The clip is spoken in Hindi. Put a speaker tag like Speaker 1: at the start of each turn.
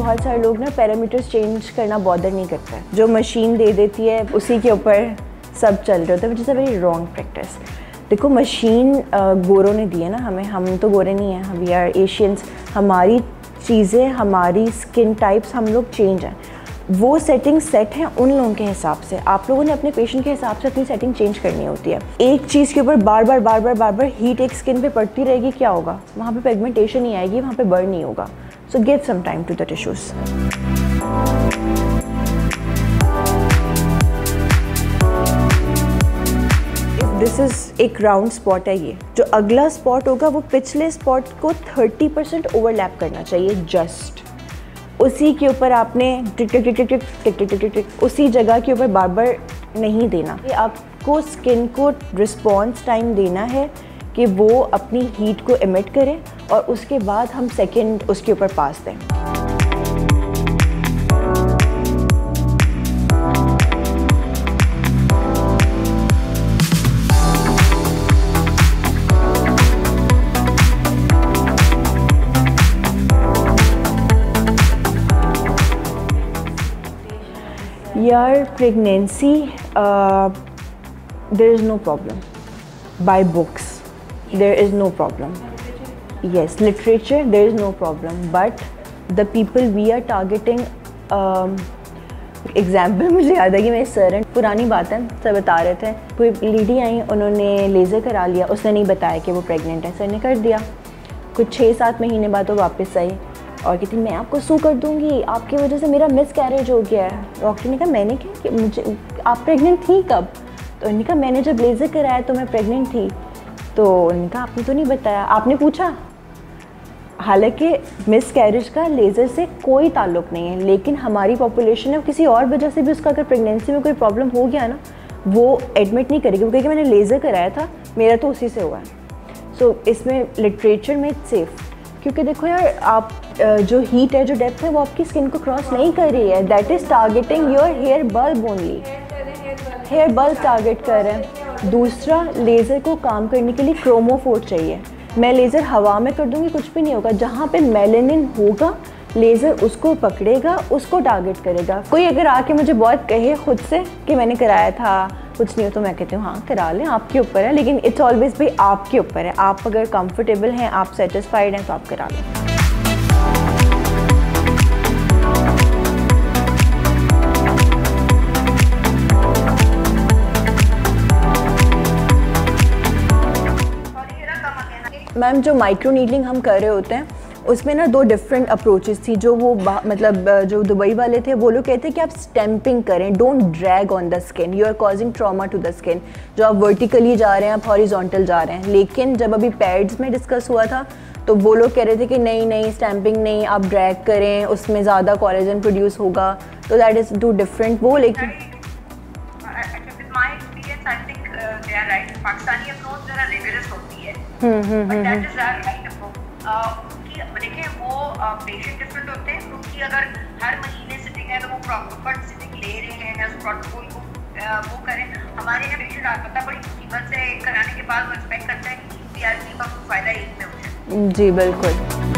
Speaker 1: बहुत सारे लोग ना पैरामीटर्स चेंज करना बॉदर नहीं करते, जो मशीन दे देती है उसी के ऊपर सब चल रहे होते हैं, which is a very wrong practice. देखो मशीन गोरों ने दी है ना हमें, हम तो गोरे नहीं हैं, वी आर एशियंस, हमारी चीज़ें, हमारी स्किन टाइप्स, हम लोग चेंज हैं। वो सेटिंग सेट है उन लोगों के हिसाब से, आप लोगों ने अपने पेशेंट के हिसाब से अपनी सेटिंग चेंज करनी होती है। एक चीज़ के ऊपर बार बार हीट एक स्किन पे पड़ती रहेगी, क्या होगा? वहाँ पे पिगमेंटेशन नहीं आएगी, वहाँ पे बर्न नहीं होगा। So give some time to the tissues. This is एक राउंड स्पॉट है, ये जो अगला स्पॉट होगा वो पिछले स्पॉट को 30% ओवरलैप करना चाहिए, जस्ट उसी के ऊपर आपने टिक टिक टिक टिक टिक टिक टिक टिक टिक उसी जगह के ऊपर बार बार नहीं देना। आपको स्किन को रिस्पॉन्स टाइम देना है कि वो अपनी हीट को एमिट करें और उसके बाद हम सेकेंड उसके ऊपर पास दें। यार pregnancy there is no problem, by books there is no problem, yes literature there is no problem, but the people we are targeting, example मुझे याद है कि मेरे सर हैं, पुरानी बात है, सर बता रहे थे, कोई लेडी आई, उन्होंने लेज़र करा लिया, उसने नहीं बताया कि वो प्रेग्नेंट है, सर ने कर दिया। कुछ 6-7 महीने बाद वो वापस आई और कहती मैं आपको सू कर दूंगी, आपकी वजह से मेरा मिस कैरेज हो गया है। डॉक्टर ने कहा मैंने क्या कि मुझे, आप प्रेग्नेंट थी कब? तो उन्होंने कहा मैंने जब लेज़र कराया तो मैं प्रेग्नेंट थी। तो उन्होंने कहा आपने तो नहीं बताया, आपने पूछा? हालांकि मिस कैरेज का लेज़र से कोई ताल्लुक़ नहीं है, लेकिन हमारी पॉपुलेशन है किसी और वजह से भी उसका अगर प्रेगनेंसी में कोई प्रॉब्लम हो गया ना, वो एडमिट नहीं करेगी, क्योंकि मैंने लेज़र कराया था, मेरा तो उसी से हुआ है। सो इसमें लिटरेचर में सेफ़, क्योंकि देखो यार आप जो हीट है, जो डेप्थ है, वो आपकी स्किन को क्रॉस नहीं कर रही है, that is targeting your hair bulb only, hair bulb target कर रहे हैं। दूसरा, लेज़र को काम करने के लिए क्रोमोफोर चाहिए। मैं लेज़र हवा में कर दूंगी कुछ भी नहीं होगा, जहाँ पे मेलानिन होगा लेज़र उसको पकड़ेगा, उसको टारगेट करेगा। कोई अगर आके मुझे बहुत कहे खुद से कि मैंने कराया था कुछ नहीं हो, तो मैं कहती हूँ हाँ करा लें, आपके ऊपर है, लेकिन इट्स ऑलवेज भी आपके ऊपर है। आप अगर कंफर्टेबल हैं, आप सेटिस्फाइड हैं, तो आप करा लें। मैम जो माइक्रो नीडलिंग हम कर रहे होते हैं उसमें ना 2 डिफरेंट अप्रोचेस थी। जो वो मतलब जो दुबई वाले थे वो लोग कहते हैं कि आप स्टैंपिंग करें, don't drag on the skin, you are causing trauma to the skin. जो आप वर्टिकली जा रहे हैं, आप हॉरिजॉन्टल जा रहे हैं। लेकिन जब अभी पैड्स में डिस्कस हुआ था तो वो लोग कह रहे थे कि नहीं स्टैंपिंग नहीं, आप ड्रैग करें, उसमें ज़्यादा कोलेजन प्रोड्यूस होगा, तो दैट इज़ 2 डिफरेंट वो। लेकिन
Speaker 2: पाकिस्तानी अप्रोच जरा रिगरस होती है, but that is our right approach. देखिए वो पेशेंट डिफरेंट होते हैं, क्योंकि अगर हर महीने सिटिंग है तो वो प्रॉपर सिटिंग ले रहे हैं, उस प्रोटोकॉल को वो करें। हमारे यहाँ पेशेंट आता बड़ी मुसीबत से कराने के बाद वो एक्सपेक्ट करता है कि पीआरपी का फ़ायदा एक में हो जाए।
Speaker 1: जी बिल्कुल।